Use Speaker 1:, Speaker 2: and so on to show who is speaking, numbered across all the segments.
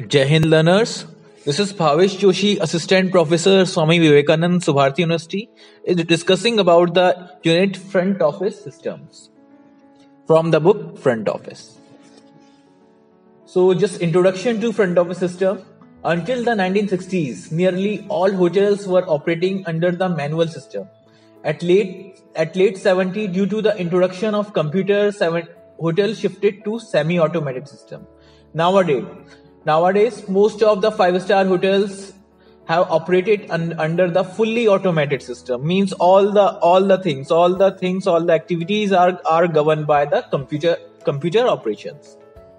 Speaker 1: Jai Hind learners. This is Bhavesh Joshi, Assistant Professor, Swami Vivekanand, Subharti University, is discussing about the unit front office systems from the book Front Office. So just introduction to front office system. Until the 1960s, nearly all hotels were operating under the manual system. At late 70s, due to the introduction of computers, hotels shifted to semi-automatic system. Nowadays, most of the five-star hotels have operated under the fully automated system. Means all the activities are governed by the computer operations.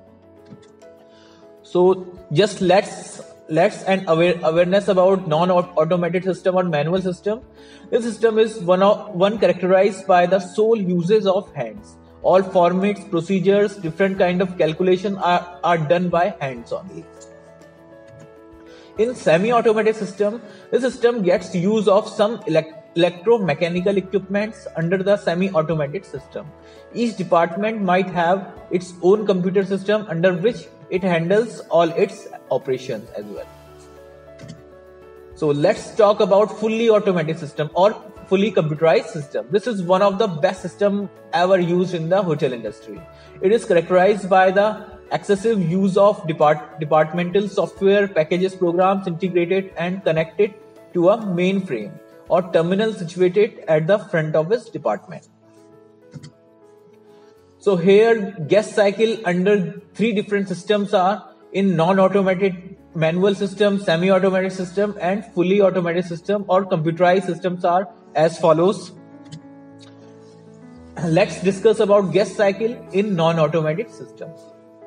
Speaker 1: So just let's an awareness about non-automated system or manual system. This system is one characterized by the sole uses of hands. All formats, procedures, different kind of calculation are done by hands only. In semi-automatic system, the system gets use of some electromechanical equipments under the semi-automated system. Each department might have its own computer system under which it handles all its operations as well. So let's talk about fully automatic system or fully computerized system. This is one of the best system ever used in the hotel industry. It is characterized by the excessive use of departmental software packages, programs integrated and connected to a mainframe or terminal situated at the front office department. So here guest cycle under three different systems are in non-automated manual system, semi-automatic system and fully automated system or computerized systems are as follows. Let's discuss about guest cycle in non-automatic systems.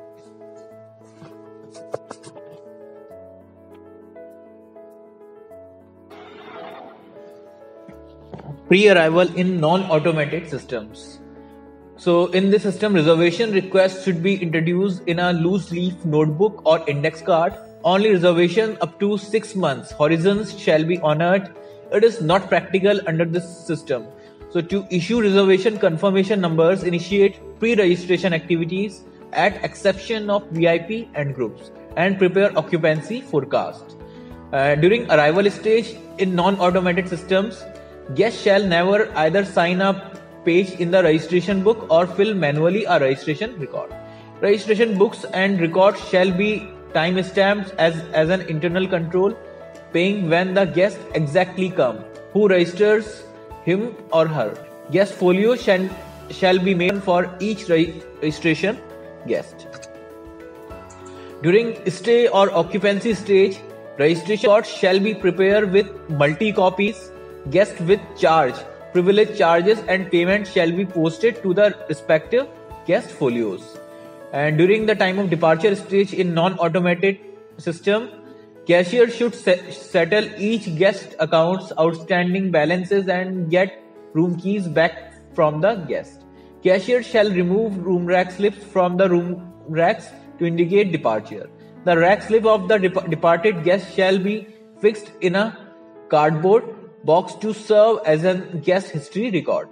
Speaker 1: Pre-arrival in non-automated systems. So in this system, reservation requests should be introduced in a loose leaf notebook or index card. Only reservation up to 6 months horizons shall be honored. It is not practical under this system. So to issue reservation confirmation numbers, initiate pre-registration activities at exception of VIP and groups and prepare occupancy forecast. During arrival stage in non-automated systems, guests shall never either sign up page in the registration book or fill manually a registration record. Registration books and records shall be time stamped as an internal control, paying when the guest exactly come, who registers him or her. Guest folio shall be made for each registration guest. During stay or occupancy stage, registration records shall be prepared with multi copies. Guest with charge, privilege charges and payment shall be posted to the respective guest folios. And during the time of departure stage in non-automated system, cashier should settle each guest account's outstanding balances and get room keys back from the guest. Cashier shall remove room rack slips from the room racks to indicate departure. The rack slip of the departed guest shall be fixed in a cardboard box to serve as a guest history record.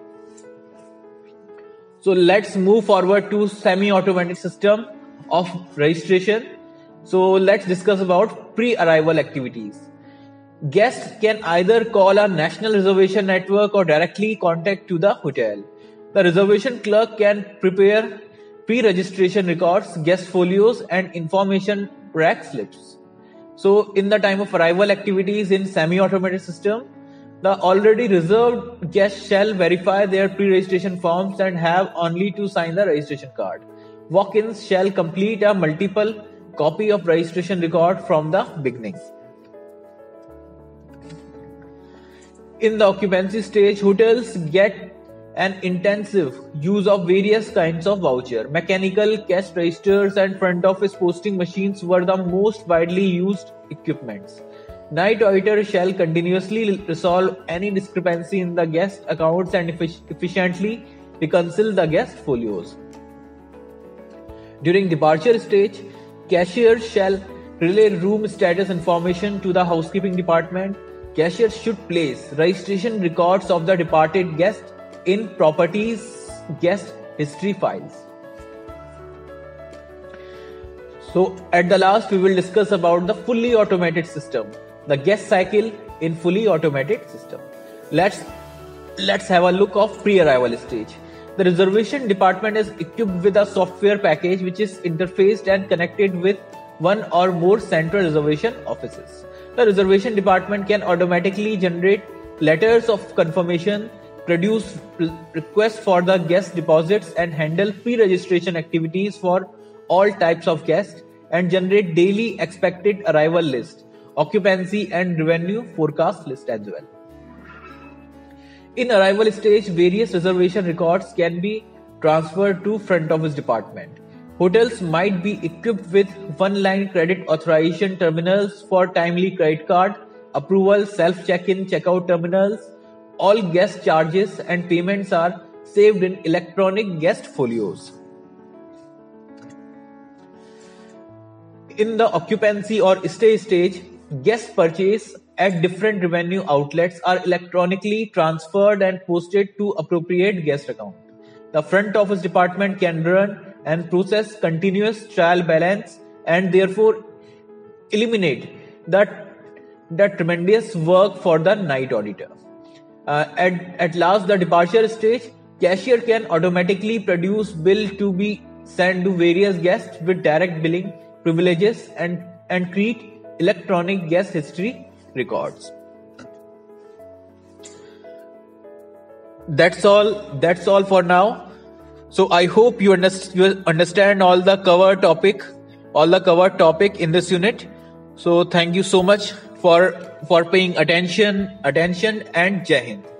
Speaker 1: So let's move forward to semi-automatic system of registration. So let's discuss about pre-arrival activities. Guests can either call a national reservation network or directly contact to the hotel. The reservation clerk can prepare pre-registration records, guest folios and information rack slips. So in the time of arrival activities in semi-automated system, the already reserved guests shall verify their pre-registration forms and have only to sign the registration card. Walk-ins shall complete a multiple copy of registration record from the beginning. In the occupancy stage, hotels get an intensive use of various kinds of voucher. Mechanical cash registers and front office posting machines were the most widely used equipments. Night auditor shall continuously resolve any discrepancy in the guest accounts and efficiently reconcile the guest folios. During departure stage, cashiers shall relay room status information to the housekeeping department. Cashiers should place registration records of the departed guest in properties guest history files. So at the last, we will discuss about the fully automated system, the guest cycle in fully automated system. Let's have a look of pre-arrival stage. The reservation department is equipped with a software package which is interfaced and connected with one or more central reservation offices. The reservation department can automatically generate letters of confirmation, produce requests for the guest deposits, and handle pre-registration activities for all types of guests, and generate daily expected arrival list, occupancy and revenue forecast list as well. In arrival stage, various reservation records can be transferred to front office department. Hotels might be equipped with one-line credit authorization terminals for timely credit card approval, self-check-in, checkout terminals. All guest charges and payments are saved in electronic guest folios. In the occupancy or stay stage, guest purchase at different revenue outlets are electronically transferred and posted to appropriate guest account. The front office department can run and process continuous trial balance and therefore eliminate that tremendous work for the night auditor. At last, the departure stage, cashier can automatically produce bill to be sent to various guests with direct billing privileges and create electronic guest history records. That's all for now. So I hope you understand all the covered topic in this unit. So thank you so much for paying attention and Jai Hind.